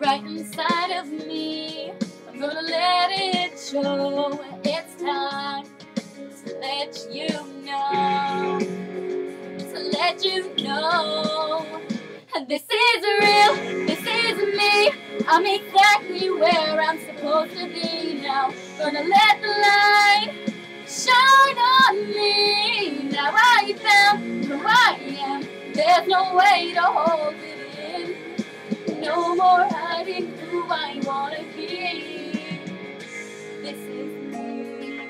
right inside of me. I'm gonna let it show. It's time to let you know. To let you know. This is real, this is me. I'm exactly where I'm supposed to be now. Gonna let the light shine on me. Now I found who I am. There's no way to hold it in. No more hiding who I wanna be. This is me.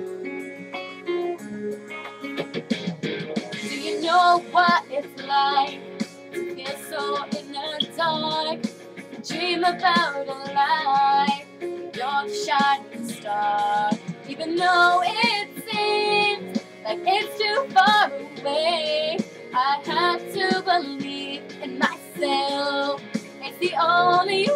Do you know what it's like to feel so in the dark? Dream about a life, you're the shining star. Even though it seems like it's too far away, I have to believe in myself. It's the only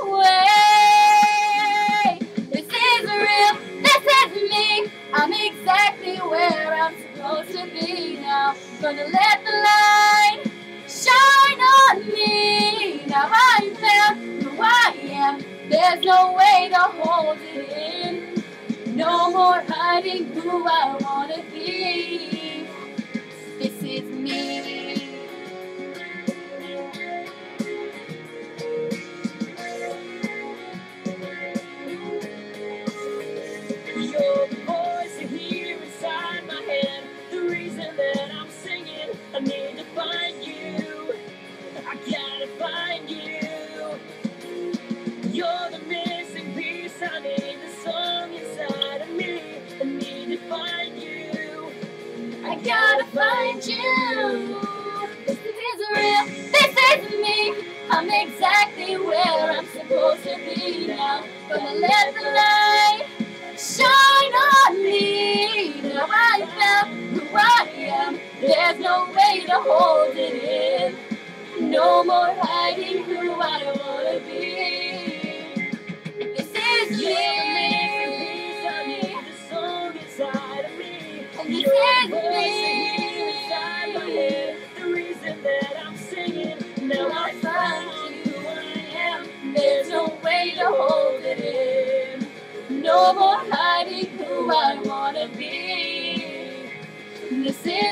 way. This is real, this is me. I'm exactly where I'm supposed to be now. Gonna let the light shine on me. Now I found who I am. There's no way to hold it in. No more hiding who I wanna be. This is me. Your voice you hear inside my head. The reason that I'm singing, I need to find you. I gotta find you. You're the missing piece. I need the song inside of me. I need to find you. I gotta find you. This is real, this is me. I'm exactly where I'm supposed to be now. Gonna let the light shine on me. Now I found who I am. There's no way to hold it in. No more hiding who I wanna be. This is You're the me. missing piece. I need the song inside of me. And this Your is voice me. you hear inside my head. The reason that I'm singing. Now I found who I am. There's no way to hold it in. No more hiding who I wanna be. This is